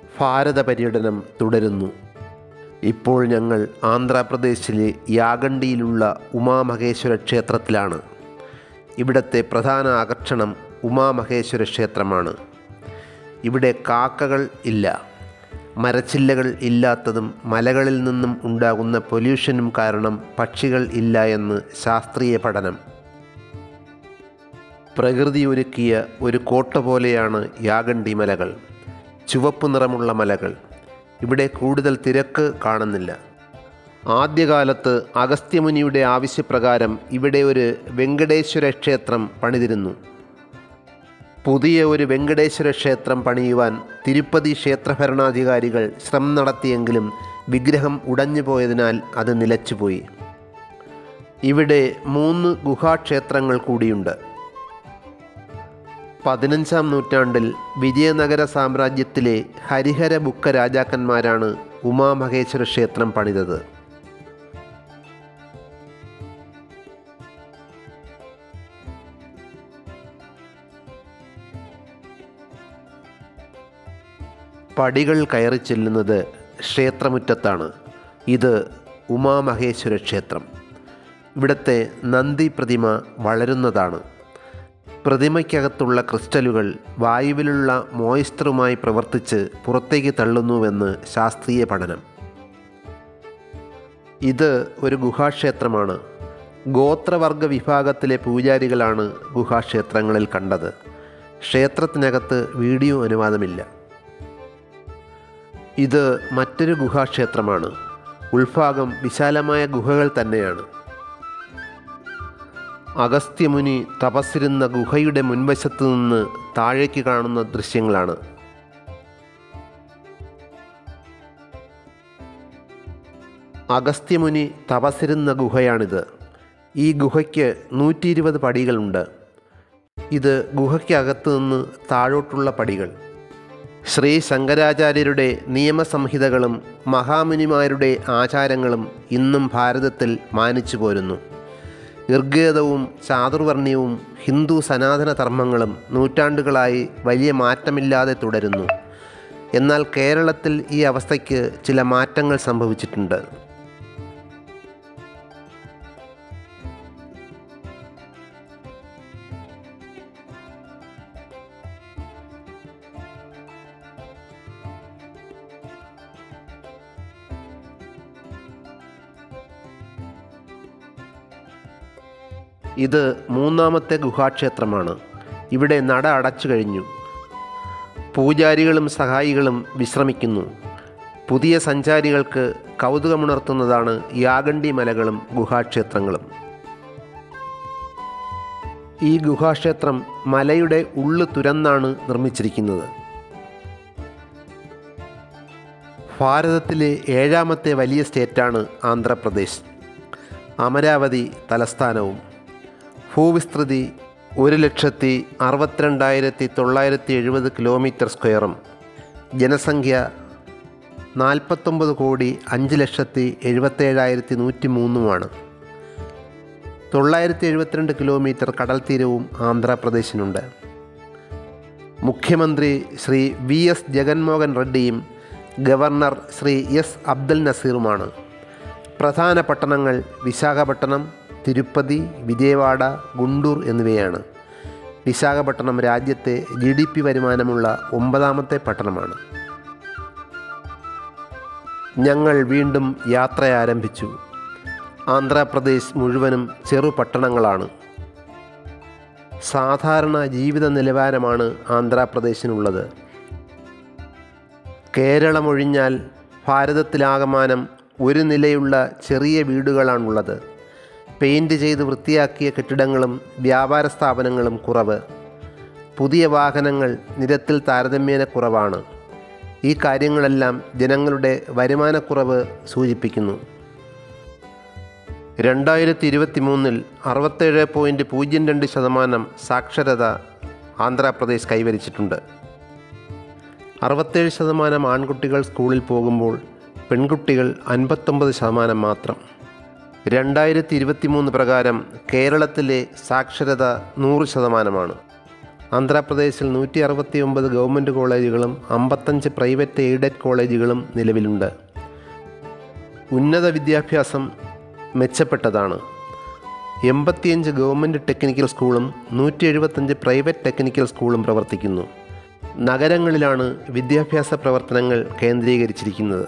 ഭാരത പര്യടനം തുടരുന്നു. ഇപ്പോൾ ഞങ്ങൾ ആന്ധ്രാപ്രദേശിലെ യാഗണ്ടിയിലുള്ള ഉമാമഹേശ്വര ക്ഷേത്രത്തിലാണ്. ഇവിടുത്തെ പ്രധാന ആകർഷണം ഉമാമഹേശ്വര ക്ഷേത്രമാണ്. ഇവിടെ കാക്കകൾ ഇല്ല. മരച്ചില്ലകൾ ഇല്ലാത്തതും മലകളിൽ നിന്നും ഉണ്ടാകുന്ന പൊല്യൂഷനും കാരണം പക്ഷികൾ ഇല്ല എന്ന് ശാസ്ത്രീയ പഠനം. പ്രകൃതി ഒരുക്കിയ ഒരു കോട്ട പോലെയാണ് യാഗണ്ടി മലകൾ. ചുവപ്പ് നിറമുള്ള മലകൾ. ഇവിടെ കൂടുതൽ തിരക്ക് കാണുന്നില്ല. ആദ്യകാലത്ത് അഗസ്ത്യമുനിയുടെ ആവശ്യപ്രകാരം ഇവിടെ ഒരു വെങ്കടേശ്വര ക്ഷേത്രം പണിതിരുന്നു. പുതിയ ഒരു വെങ്കടേശ്വര ക്ഷേത്രം പണിയുവാൻ തിരുപ്പതി ക്ഷേത്രഭരണാധികാരികൾ ശ്രമം നടത്തിയെങ്കിലും വിഗ്രഹം ഉടഞ്ഞു പോയതിനാൽ അത് നിലച്ചുപോയി. ഇവിടെ 3 ഗുഹാക്ഷേത്രങ്ങൾ കൂടിയുണ്ട്. 15-ാം നൂറ്റാണ്ടിൽ വിജയനഗര സാമ്രാജ്യത്തിലെ ഹരിഹര ബുക്ക രാജാക്കന്മാരാണ് ഉമാമഹേശ്വര ക്ഷേത്രം പണിതത്. പടികൾ കയറി ചെല്ലുന്നത് ക്ഷേത്രമുറ്റത്താണ്. ഇത് ഉമാമഹേശ്വര ക്ഷേത്രം. ഇവിടുത്തെ നന്ദി പ്രതിമ വളരുന്നതാണ്. പ്രതിമയ്ക്കകത്തുള്ള ക്രിസ്റ്റലുകൾ വായുവിലുള്ള മോയിസ്ചറുമായി പ്രവർത്തിച്ച് പുറത്തേക്ക് തള്ളുന്നുവെന്ന് ശാസ്ത്രീയ പഠനം. ഇത് ഒരു ഗുഹാക്ഷേത്രമാണ്. ഗോത്രവർഗ വിഭാഗത്തിലെ പൂജാരികളാണ് ഗുഹാക്ഷേത്രങ്ങളിൽ കണ്ടത്. ക്ഷേത്രത്തിനകത്ത് വീഡിയോ അനുവാദമില്ല. ഇത് മറ്റൊരു ഗുഹാക്ഷേത്രമാണ്. ഉൾഭാഗം വിശാലമായ ഗുഹകൾ തന്നെയാണ്. അഗസ്ത്യമുനി തപസ്സിരുന്ന ഗുഹയുടെ മുൻവശത്തു നിന്ന് താഴേക്ക് കാണുന്ന ദൃശ്യങ്ങളാണ്. അഗസ്ത്യമുനി തപസ്സിരുന്ന ഗുഹയാണിത്. ഈ ഗുഹയ്ക്ക് 120 പടികളുണ്ട്. ഇത് ഗുഹയ്ക്കകത്തു നിന്ന് താഴോട്ടുള്ള പടികൾ. ശ്രീ ശങ്കരാചാര്യരുടെ നിയമസംഹിതകളും മഹാമുനിമാരുടെ ആചാരങ്ങളും ഇന്നും ഭാരതത്തിൽ മാനിച്ചു പോരുന്നു. ഋഗ്വേദവും ചാതുർവർണ്ണ്യവും ഹിന്ദു സനാതന ധർമ്മങ്ങളും നൂറ്റാണ്ടുകളായി വലിയ മാറ്റമില്ലാതെ തുടരുന്നു. എന്നാൽ കേരളത്തിൽ ഈ അവസ്ഥയ്ക്ക് ചില മാറ്റങ്ങൾ സംഭവിച്ചിട്ടുണ്ട്. ഇത് 3ാമത്തെ ഗുഹാക്ഷേത്രമാണ്. ഇവിടെ നട അടച്ചു കഴിഞ്ഞു. പൂജാരികളും സഹായികളും വിശ്രമിക്കുന്നു. പുതിയ സഞ്ചാരികൾക്ക് കൗതുകമുണർത്തുന്നതാണ് യാഗണ്ടി മലകളും ഗുഹാക്ഷേത്രങ്ങളും. ഈ ഗുഹാക്ഷേത്രം മലയുടെ ഉള്ളു തുരന്നാണ് നിർമ്മിച്ചിരിക്കുന്നത്. ഭാരതത്തിലെ 7ാമത്തെ വലിയ സ്റ്റേറ്റാണ് ആന്ധ്രാപ്രദേശ്. അമരാവതി തലസ്ഥാനവും. ഭൂവിസ്തൃതി 1,62,970 കിലോമീറ്റർ സ്ക്വയറും ജനസംഖ്യ 49,05,77,103 972 കിലോമീറ്റർ കടൽ തീരവും ആന്ധ്രാപ്രദേശിനുണ്ട്. മുഖ്യമന്ത്രി ശ്രീ VS ജഗൻമോഹൻ റെഡ്ഡിയും ഗവർണർ ശ്രീ S അബ്ദുൽ നസീറുമാണ്. പ്രധാന പട്ടണങ്ങൾ വിശാഖപട്ടണം, തിരുപ്പതി, വിജയവാഡ, ഗുണ്ടൂർ എന്നിവയാണ്. വിശാഖപട്ടണം രാജ്യത്തെ GDP വരുമാനമുള്ള 9ാമത്തെ പട്ടണമാണ്. ഞങ്ങൾ വീണ്ടും യാത്ര ആരംഭിച്ചു. ആന്ധ്രാപ്രദേശ് മുഴുവനും ചെറു പട്ടണങ്ങളാണ്. സാധാരണ ജീവിത നിലവാരമാണ് ആന്ധ്രാപ്രദേശിനുള്ളത്. കേരളമൊഴിഞ്ഞാൽ ഭാരതത്തിലാകമാനം ഒരു നിലയുള്ള ചെറിയ വീടുകളാണുള്ളത്. പെയിൻറ് ചെയ്ത് വൃത്തിയാക്കിയ കെട്ടിടങ്ങളും വ്യാപാര സ്ഥാപനങ്ങളും കുറവ്. പുതിയ വാഹനങ്ങൾ നിരത്തിൽ താരതമ്യേന കുറവാണ്. ഈ കാര്യങ്ങളെല്ലാം ജനങ്ങളുടെ വരുമാനക്കുറവ് സൂചിപ്പിക്കുന്നു. 2023 67.02% സാക്ഷരത ആന്ധ്രാപ്രദേശ് കൈവരിച്ചിട്ടുണ്ട്. 67% ആൺകുട്ടികൾ സ്കൂളിൽ പോകുമ്പോൾ പെൺകുട്ടികൾ 59% മാത്രം. 2023 പ്രകാരം കേരളത്തിലെ സാക്ഷരത 100%. ആന്ധ്രാപ്രദേശിൽ 169 ഗവൺമെൻറ് കോളേജുകളും 55 പ്രൈവറ്റ് എയ്ഡഡ് കോളേജുകളും നിലവിലുണ്ട്. ഉന്നത വിദ്യാഭ്യാസം മെച്ചപ്പെട്ടതാണ്. 85 ഗവൺമെൻറ് ടെക്നിക്കൽ സ്കൂളും 175 പ്രൈവറ്റ് ടെക്നിക്കൽ സ്കൂളും പ്രവർത്തിക്കുന്നു. നഗരങ്ങളിലാണ് വിദ്യാഭ്യാസ പ്രവർത്തനങ്ങൾ കേന്ദ്രീകരിച്ചിരിക്കുന്നത്.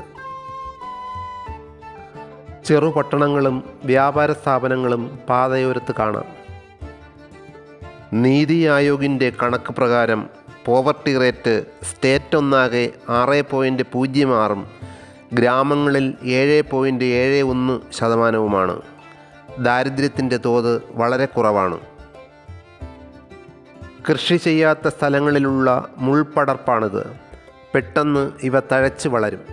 ചെറുപട്ടണങ്ങളും വ്യാപാര സ്ഥാപനങ്ങളും പാതയോരത്ത് കാണാം. നീതി ആയോഗിൻ്റെ കണക്ക് പ്രകാരം പോവർട്ടി റേറ്റ് സ്റ്റേറ്റ് ഒന്നാകെ 6.06-ഉം ഗ്രാമങ്ങളിൽ 7.71%. ദാരിദ്ര്യത്തിൻ്റെ തോത് വളരെ കുറവാണ്. കൃഷി ചെയ്യാത്ത സ്ഥലങ്ങളിലുള്ള മുൾപടർപ്പാണിത്. പെട്ടെന്ന് ഇവ തഴച്ച് വളരും.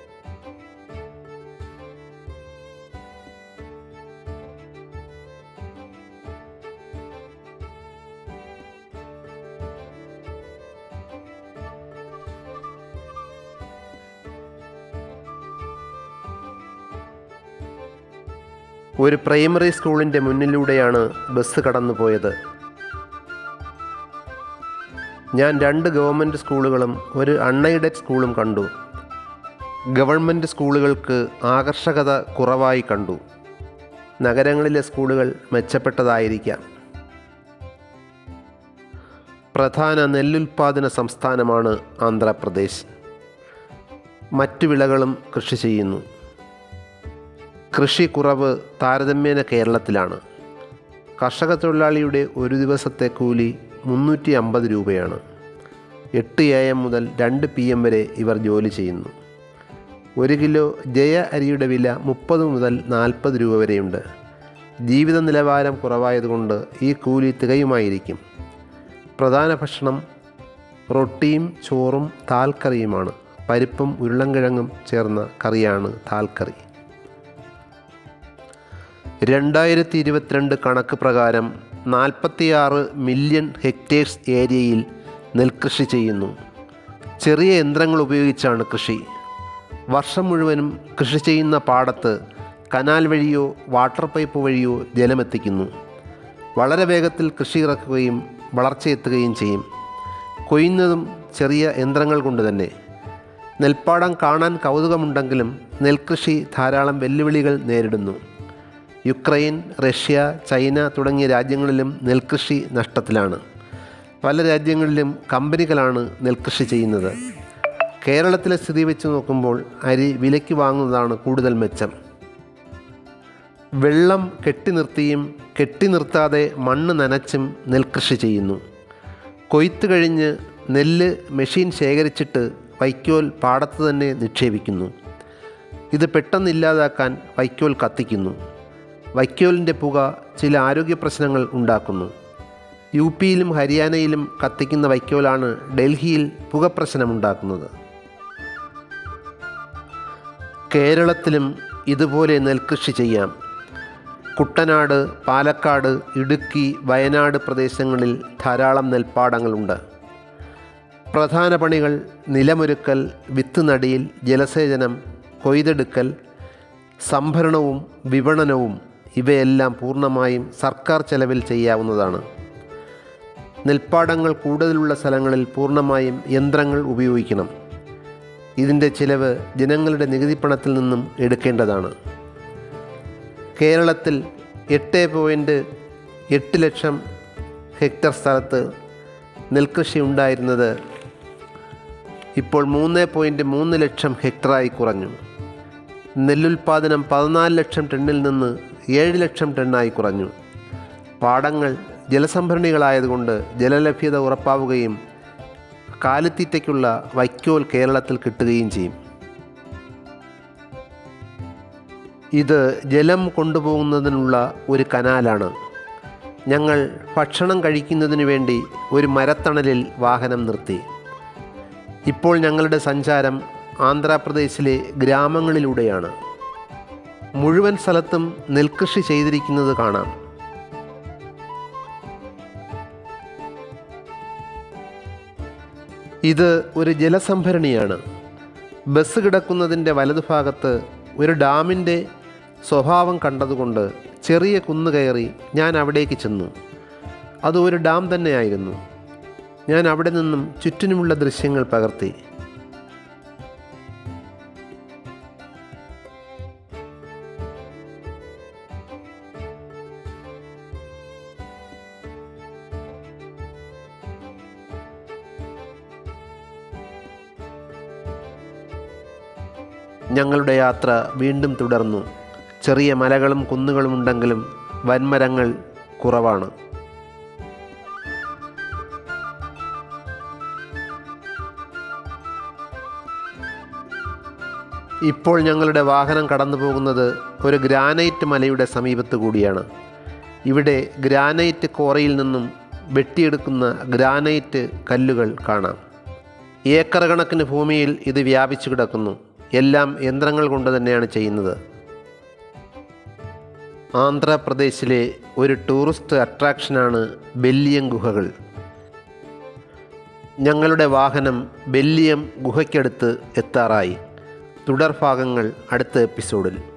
ഒരു പ്രൈമറി സ്കൂളിൻ്റെ മുന്നിലൂടെയാണ് ബസ് കടന്നുപോയത്. ഞാൻ 2 ഗവൺമെൻറ് സ്കൂളുകളും ഒരു അൺഎയ്ഡഡ് സ്കൂളും കണ്ടു. ഗവൺമെൻറ് സ്കൂളുകൾക്ക് ആകർഷകത കുറവായി കണ്ടു. നഗരങ്ങളിലെ സ്കൂളുകൾ മെച്ചപ്പെട്ടതായിരിക്കാം. പ്രധാന നെല്ലുൽപാദന സംസ്ഥാനമാണ് ആന്ധ്രാപ്രദേശ്. മറ്റു വിളകളും കൃഷി ചെയ്യുന്നു. കൃഷി കുറവ് താരതമ്യേന കേരളത്തിലാണ്. കർഷക തൊഴിലാളിയുടെ ഒരു ദിവസത്തെ കൂലി 350 രൂപയാണ്. 8 AM മുതൽ 2 PM വരെ ഇവർ ജോലി ചെയ്യുന്നു. 1 കിലോ ജയ അരിയുടെ വില 30 മുതൽ 40 രൂപ വരെയുണ്ട്. ജീവിത നിലവാരം കുറവായതുകൊണ്ട് ഈ കൂലി തികയുമായിരിക്കും. പ്രധാന ഭക്ഷണം റൊട്ടിയും ചോറും താൽക്കറിയുമാണ്. പരിപ്പും ഉരുളൻകിഴങ്ങും ചേർന്ന കറിയാണ് താൽക്കറി. 2022 കണക്ക് പ്രകാരം 46 മില്യൺ ഹെക്ടേഴ്സ് ഏരിയയിൽ നെൽകൃഷി ചെയ്യുന്നു. ചെറിയ യന്ത്രങ്ങൾ ഉപയോഗിച്ചാണ് കൃഷി. വർഷം മുഴുവനും കൃഷി ചെയ്യുന്ന പാടത്ത് കനാൽ വഴിയോ വാട്ടർ പൈപ്പ് വഴിയോ ജലമെത്തിക്കുന്നു. വളരെ വേഗത്തിൽ കൃഷി ഇറക്കുകയും വളർച്ചയെത്തുകയും ചെയ്യും. കൊയ്യുന്നതും ചെറിയ യന്ത്രങ്ങൾ കൊണ്ട് തന്നെ. നെൽപ്പാടം കാണാൻ കൗതുകമുണ്ടെങ്കിലും നെൽകൃഷി ധാരാളം വെല്ലുവിളികൾ നേരിടുന്നു. യുക്രൈൻ, റഷ്യ, ചൈന തുടങ്ങിയ രാജ്യങ്ങളിലും നെൽകൃഷി നഷ്ടത്തിലാണ്. പല രാജ്യങ്ങളിലും കമ്പനികളാണ് നെൽകൃഷി ചെയ്യുന്നത്. കേരളത്തിലെ സ്ഥിതി വെച്ച് നോക്കുമ്പോൾ അരി വിലയ്ക്ക് വാങ്ങുന്നതാണ് കൂടുതൽ മെച്ചം. വെള്ളം കെട്ടി നിർത്താതെ മണ്ണ് നനച്ചും നെൽകൃഷി ചെയ്യുന്നു. കൊയ്ത്ത് കഴിഞ്ഞ് നെല്ല് മെഷീൻ ശേഖരിച്ചിട്ട് വൈക്കോൽ പാടത്ത് തന്നെ നിക്ഷേപിക്കുന്നു. ഇത് പെട്ടെന്നില്ലാതാക്കാൻ വൈക്കോൽ കത്തിക്കുന്നു. വൈക്കോലിൻ്റെ പുക ചില ആരോഗ്യ പ്രശ്നങ്ങൾ ഉണ്ടാക്കുന്നു. UPയിലും ഹരിയാനയിലും കത്തിക്കുന്ന വൈക്കോലാണ് ഡൽഹിയിൽ പുകപ്രശ്നമുണ്ടാക്കുന്നത്. കേരളത്തിലും ഇതുപോലെ നെൽകൃഷി ചെയ്യാം. കുട്ടനാട്, പാലക്കാട്, ഇടുക്കി, വയനാട് പ്രദേശങ്ങളിൽ ധാരാളം നെൽപ്പാടങ്ങളുണ്ട്. പ്രധാന പണികൾ നിലമൊരുക്കൽ, വിത്ത് നടീൽ, ജലസേചനം, കൊയ്തെടുക്കൽ, സംഭരണവും വിപണനവും ഇവയെല്ലാം പൂർണ്ണമായും സർക്കാർ ചെലവിൽ ചെയ്യാവുന്നതാണ്. നെൽപ്പാടങ്ങൾ കൂടുതലുള്ള സ്ഥലങ്ങളിൽ പൂർണ്ണമായും യന്ത്രങ്ങൾ ഉപയോഗിക്കണം. ഇതിൻ്റെ ചിലവ് ജനങ്ങളുടെ നികുതിപ്പണത്തിൽ നിന്നും എടുക്കേണ്ടതാണ്. കേരളത്തിൽ 8.8 ലക്ഷം ഹെക്ടർ സ്ഥലത്ത് നെൽകൃഷി ഉണ്ടായിരുന്നത് ഇപ്പോൾ 3.3 ലക്ഷം ഹെക്ടറായി കുറഞ്ഞു. നെല്ലുൽപാദനം 14 ലക്ഷം ടണ്ണിൽ നിന്ന് 7 ലക്ഷം ടണ്ണായി കുറഞ്ഞു. പാടങ്ങൾ ജലസംഭരണികളായതുകൊണ്ട് ജലലഭ്യത ഉറപ്പാവുകയും കാലിത്തീറ്റയ്ക്കുള്ള വൈക്കോൽ കേരളത്തിൽ കിട്ടുകയും ചെയ്യും. ഇത് ജലം കൊണ്ടുപോകുന്നതിനുള്ള ഒരു കനാലാണ്. ഞങ്ങൾ ഭക്ഷണം കഴിക്കുന്നതിന് വേണ്ടി ഒരു മരത്തണലിൽ വാഹനം നിർത്തി. ഇപ്പോൾ ഞങ്ങളുടെ സഞ്ചാരം ആന്ധ്രാപ്രദേശിലെ ഗ്രാമങ്ങളിലൂടെയാണ്. മുഴുവൻ സ്ഥലത്തും നെൽകൃഷി ചെയ്തിരിക്കുന്നത് കാണാം. ഇത് ഒരു ജലസംഭരണിയാണ്. ബസ് കിടക്കുന്നതിൻ്റെ വലതുഭാഗത്ത് ഒരു ഡാമിൻ്റെ സ്വഭാവം കണ്ടതുകൊണ്ട് ചെറിയ കുന്ന് കയറി ഞാൻ അവിടേക്ക് ചെന്നു. അത് ഒരു ഡാം തന്നെയായിരുന്നു. ഞാൻ അവിടെ നിന്നും ചുറ്റിനുമുള്ള ദൃശ്യങ്ങൾ പകർത്തി. ഞങ്ങളുടെ യാത്ര വീണ്ടും തുടർന്നു. ചെറിയ മലകളും കുന്നുകളും ഉണ്ടെങ്കിലും വൻമരങ്ങൾ കുറവാണ്. ഇപ്പോൾ ഞങ്ങളുടെ വാഹനം കടന്നു പോകുന്നത് ഒരു ഗ്രാനൈറ്റ് മലയുടെ സമീപത്ത് കൂടിയാണ്. ഇവിടെ ഗ്രാനൈറ്റ് ക്വാറിയിൽ നിന്നും വെട്ടിയെടുക്കുന്ന ഗ്രാനൈറ്റ് കല്ലുകൾ കാണാം. ഏക്കർ കണക്കിന് ഭൂമിയിൽ ഇത് വ്യാപിച്ചു കിടക്കുന്നു. എല്ലാം യന്ത്രങ്ങൾ കൊണ്ട് തന്നെയാണ് ചെയ്യുന്നത്. ആന്ധ്രാപ്രദേശിലെ ഒരു ടൂറിസ്റ്റ് അട്രാക്ഷനാണ് ബെല്ലിയം ഗുഹകൾ. ഞങ്ങളുടെ വാഹനം ബെല്ലിയം ഗുഹയ്ക്കടുത്ത് എത്താറായി. തുടർഭാഗങ്ങൾ അടുത്ത എപ്പിസോഡിൽ.